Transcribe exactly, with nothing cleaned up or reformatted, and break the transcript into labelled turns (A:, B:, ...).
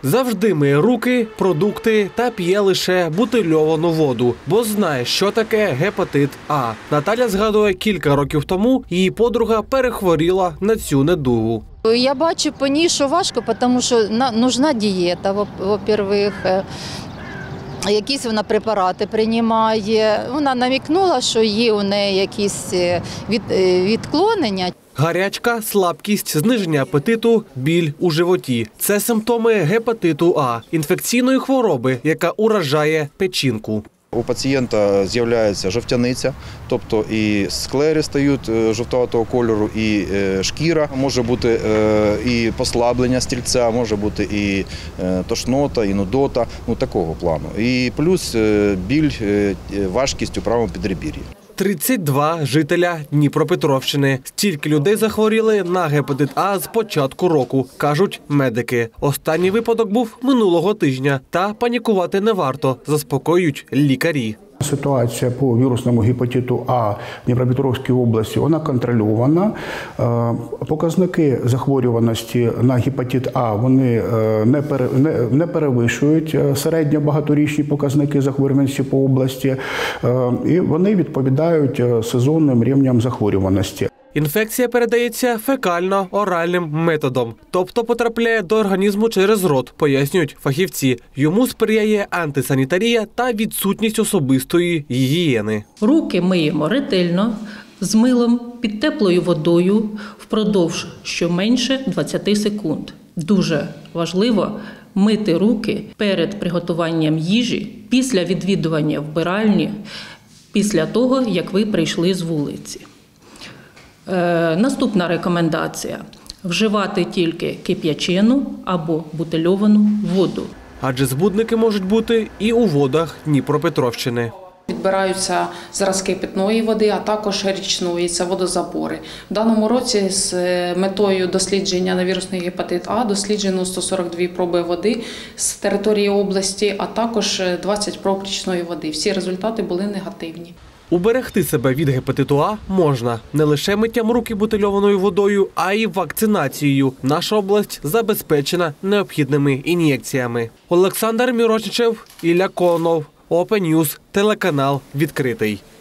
A: Завжди миє руки, продукти та п'є лише бутильовану воду, бо знає, що таке гепатит А. Наталя згадує, кілька років тому її подруга перехворіла на цю недугу.
B: Я бачу по ній, що важко, тому що потрібна дієта, во-первых. Якісь вона препарати приймає. Вона намікнула, що є у неї якісь від, відклонення.
A: Гарячка, слабкість, зниження апетиту, біль у животі – це симптоми гепатиту А – інфекційної хвороби, яка уражає печінку.
C: У пацієнта з'являється жовтяниця, тобто і склери стають жовтуватого кольору, і шкіра, може бути і послаблення стільця, може бути і тошнота, і нудота, ну такого плану. І плюс біль, важкість у правому підребір'ї.
A: тридцять два жителя Дніпропетровщини. Стільки людей захворіли на гепатит А з початку року, кажуть медики. Останній випадок був минулого тижня. Та панікувати не варто, заспокоюють лікарі.
D: Ситуація по вірусному гепатиту А в Дніпропетровській області, вона контрольована. Показники захворюваності на гепатит А, вони не, пере, не, не перевищують середньо багаторічні показники захворюваності по області. І вони відповідають сезонним рівням захворюваності.
A: Інфекція передається фекально-оральним методом, тобто потрапляє до організму через рот, пояснюють фахівці. Йому сприяє антисанітарія та відсутність особистої гігієни.
E: Руки миємо ретельно, з милом, під теплою водою впродовж щоменше двадцять секунд. Дуже важливо мити руки перед приготуванням їжі, після відвідування вбиральні, після того, як ви прийшли з вулиці. Е, наступна рекомендація – вживати тільки кип'ячену або бутильовану воду.
A: Адже збудники можуть бути і у водах Дніпропетровщини.
F: Відбираються зразки питної води, а також річної – це водозабори. В даному році з метою дослідження на вірусний гепатит А досліджено сто сорок дві проби води з території області, а також двадцять проб річної води. Всі результати були негативні.
A: Уберегти себе від гепатиту А можна не лише миттям руки бутильованою водою, а й вакцинацією. Наша область забезпечена необхідними ін'єкціями. Олександр Мірошничев, Ілля Конов, Open News, телеканал «Відкритий».